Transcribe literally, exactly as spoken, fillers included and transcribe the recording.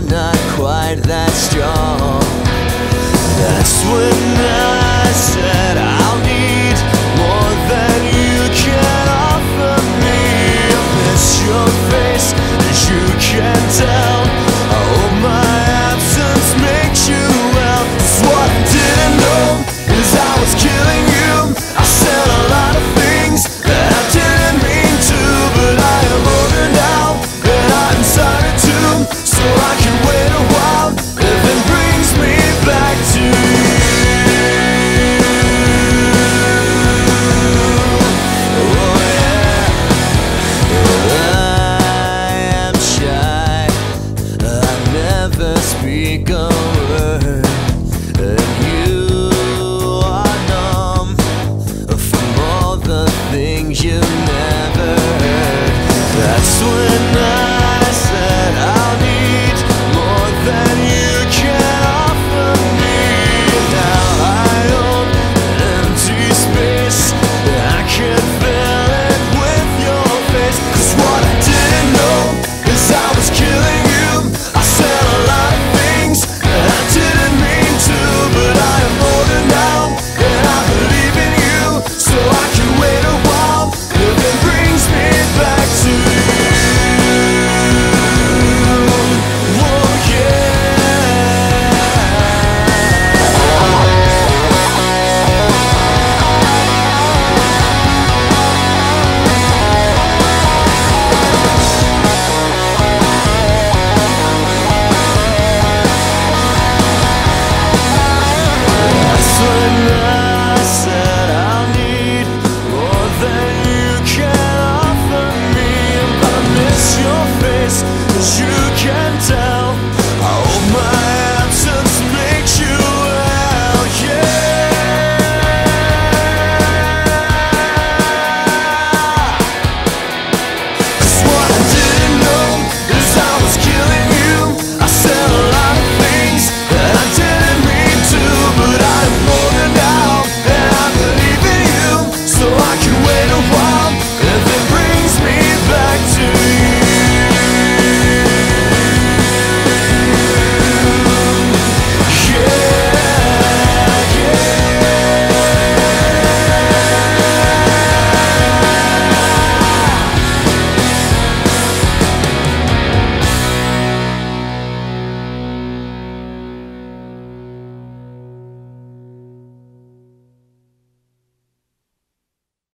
you're not quite that strong. That's when I said I'll need more than you can offer me. I miss your face, as you can tell. I hope my absence makes you well. 'Cause what I didn't know is I was killing you. I said a lot of things that I didn't mean to, but I am older now and I'm inside it too. So I can wait a while if it brings me back to you. Oh yeah, I am shy, I never speak of